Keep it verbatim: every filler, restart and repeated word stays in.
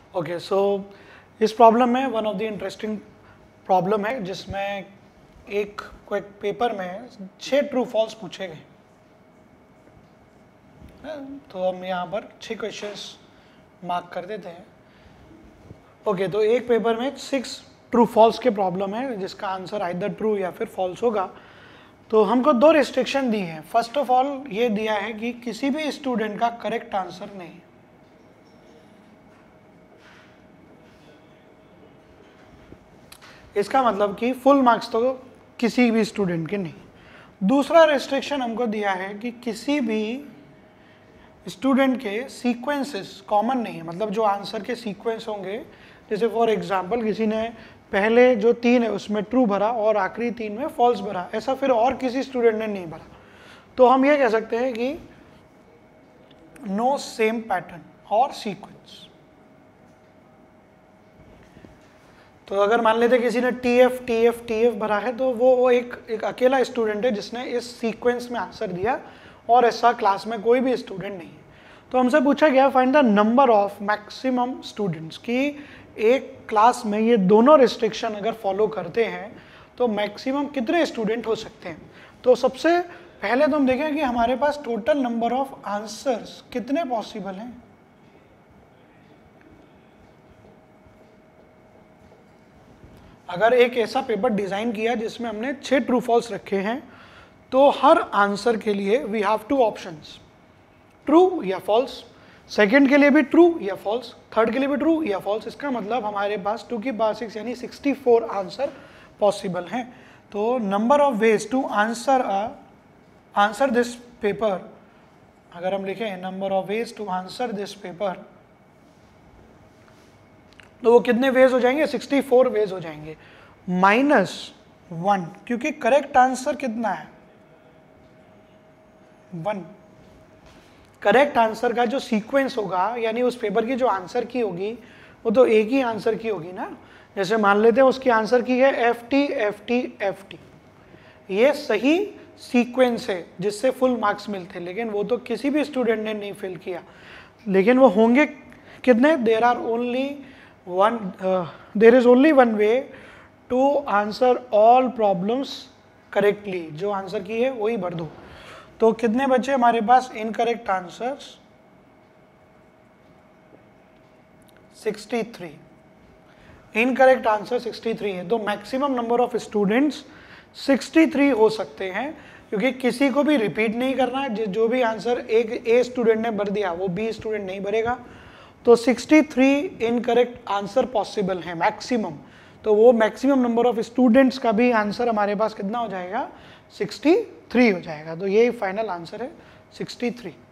Okay, सो इस problem में one of the interesting problem है जिसमें एक क्विक पेपर में छह ट्रू फॉल्स पूछे गए। तो हम यहाँ पर छह क्वेश्चंस मार्क कर देते हैं। ओके okay, तो एक पेपर में सिक्स ट्रू फॉल्स के प्रॉब्लम है जिसका आंसर आइदर ट्रू या फिर फॉल्स होगा। तो हमको दो रिस्ट्रिक्शन दी हैं। फर्स्ट ऑफ ऑल ये दिया है कि किसी भी स्टूडेंट का करेक्ट आंसर नहीं। इसका मतलब कि फुल मार्क्स तो किसी भी स्टूडेंट के नहीं। दूसरा रेस्ट्रिक्शन हमको दिया है कि किसी भी स्टूडेंट के सीक्वेंसेस कॉमन नहीं है, मतलब जो आंसर के सीक्वेंस होंगे, जैसे फॉर एग्जांपल किसी ने पहले जो तीन है उसमें ट्रू भरा और आखिरी तीन में फॉल्स भरा, ऐसा फिर और किसी स्टूडेंट ने नहीं भरा। तो हम ये कह सकते हैं कि नो सेम पैटर्न और सीक्वेंस। तो अगर मान लेते किसी ने T F T F T F भरा है तो वो वो एक एक अकेला स्टूडेंट है जिसने इस सीक्वेंस में आंसर दिया और ऐसा क्लास में कोई भी स्टूडेंट नहीं है। तो हमसे पूछा गया find the number of maximum students, कि एक क्लास में ये दोनों रिस्ट्रिक्शन अगर फॉलो करते हैं तो मैक्सिमम कितने स्टूडेंट हो सकते हैं। तो सबसे पहले तो हम देखें कि हमारे पास टोटल नंबर ऑफ आंसर्स कितने पॉसिबल हैं। अगर एक ऐसा पेपर डिजाइन किया जिसमें हमने छह ट्रू फॉल्स रखे हैं तो हर आंसर के लिए we have two options, true या फॉल्स। सेकंड के लिए भी ट्रू या फॉल्स, थर्ड के लिए भी ट्रू या फॉल्स। इसका मतलब हमारे पास टू की पावर सिक्स यानी सिक्सटी फोर आंसर पॉसिबल हैं। तो number of ways to answer answer this paper, अगर हम लिखें number of ways to answer this paper, तो वो कितने वेज हो जाएंगे, सिक्सटी फोर वेज हो जाएंगे, माइनस वन, क्योंकि करेक्ट आंसर कितना है, वन। करेक्ट आंसर का जो सीक्वेंस होगा यानी उस पेपर की जो आंसर की होगी वो तो एक ही आंसर की होगी ना। जैसे मान लेते हैं उसकी आंसर की है F T F T F T, ये सही सीक्वेंस है जिससे फुल मार्क्स मिलते, लेकिन वो तो किसी भी स्टूडेंट ने नहीं फिल किया। लेकिन वो होंगे कितने, there are only one there is only one way to answer all problems correctly. जो आंसर की है वही भर दो। तो कितने बचे हमारे पास incorrect answers, sixty three. Incorrect answer sixty three है। तो maximum number of students sixty three हो सकते हैं, क्योंकि किसी को भी रिपीट नहीं करना है। जो भी आंसर एक ए स्टूडेंट ने भर दिया वो बी स्टूडेंट नहीं भरेगा। तो sixty three incorrect answer possible है मैक्सिमम। तो वो मैक्सिमम नंबर ऑफ स्टूडेंट्स का भी आंसर हमारे पास कितना हो जाएगा, सिक्सटी थ्री हो जाएगा। तो ये फाइनल आंसर है सिक्सटी थ्री।